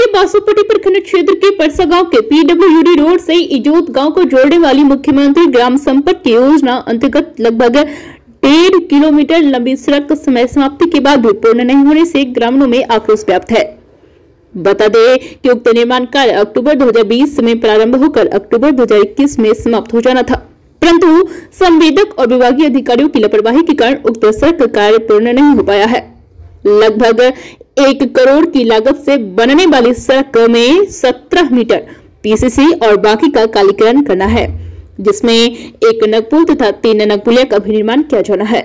बासोपट्टी प्रखंड क्षेत्र के परसा गांव के पीडब्ल्यूडी रोड से इजोत गांव को जोड़ने वाली मुख्यमंत्री ग्राम संपर्क योजना अंतर्गत लगभग 1.5 किलोमीटर लंबी सड़क समय समाप्ति के बाद भी पूर्ण नहीं होने से ग्रामीणों में आक्रोश व्याप्त है। बता दें कि उक्त निर्माण कार्य अक्टूबर 2020 में प्रारंभ होकर अक्टूबर 2021 में समाप्त हो जाना था, परंतु संवेदक और विभागीय अधिकारियों की लापरवाही के कारण उक्त सड़क कार्य पूर्ण नहीं हो पाया है। लगभग 1 करोड़ की लागत से बनने वाली सड़क में 17 मीटर पीसीसी और बाकी का कालीकरण करना है, जिसमें 1 नगपुल तथा 3 नगपुलिया का भी निर्माण किया जाना है।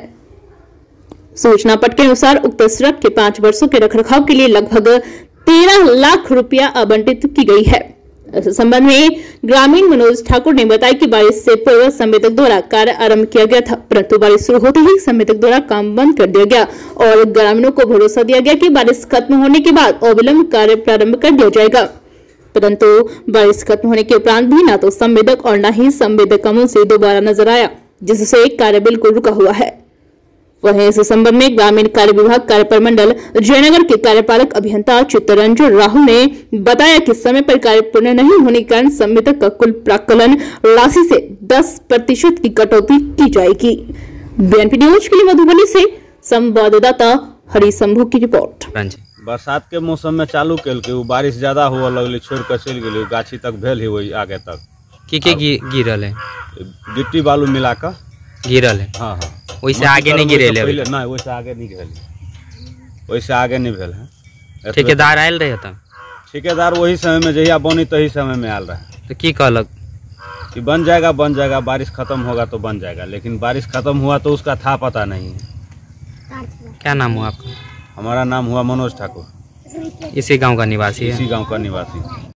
सूचना पट के अनुसार उक्त सड़क के 5 वर्षों के रखरखाव के लिए लगभग 13 लाख रुपया आवंटित की गई है। इस संबंध में ग्रामीण मनोज ठाकुर ने बताया कि बारिश से पूर्व संवेदक द्वारा कार्य आरंभ किया गया था, परंतु बारिश शुरू होते ही संवेदक द्वारा काम बंद कर दिया गया और ग्रामीणों को भरोसा दिया गया कि बारिश खत्म होने के बाद अविलंब कार्य प्रारंभ कर दिया जाएगा, परंतु बारिश खत्म होने के उपरांत भी न तो संवेदक और न ही संवेदक कामों से दोबारा नजर आया, जिससे कार्य बिल्कुल रुका हुआ है। वहीं इस संबंध में ग्रामीण कार्य विभाग कार्य प्रमंडल जयनगर के कार्यपालक अभियंता चित्तरंजन राहुल ने बताया कि समय पर कार्य पूर्ण नहीं होने के कारण संवेदक का कुल प्राक्कलन राशि से 10% की कटौती की जाएगी। बीएनपी न्यूज के लिए मधुबनी से संवाददाता हरि शंभू की रिपोर्ट। बरसात के मौसम में चालू कल के बारिश ज्यादा हुआ लगल, छोड़ कर चल गई, गाछी तक भेल ही वही आगे तक की गिरल है, गिट्टी बालू मिलाकर गिरल है। हाँ, वैसे आगे नहीं गिरे नहीं, वैसे आगे नहीं गिरल, वैसे आगे नहीं भेल है। ठेकेदार आयल रहे था, ठेकेदार वही समय में जहिया बनी तही समय में आयल रहे, तो की कहलक कि बन जाएगा, बारिश खत्म होगा तो बन जाएगा, लेकिन बारिश खत्म हुआ तो उसका था पता नहीं है। क्या नाम हुआ आपका? हमारा नाम हुआ मनोज ठाकुर, इसी गांव का निवासी है। इसी गांव का निवासी।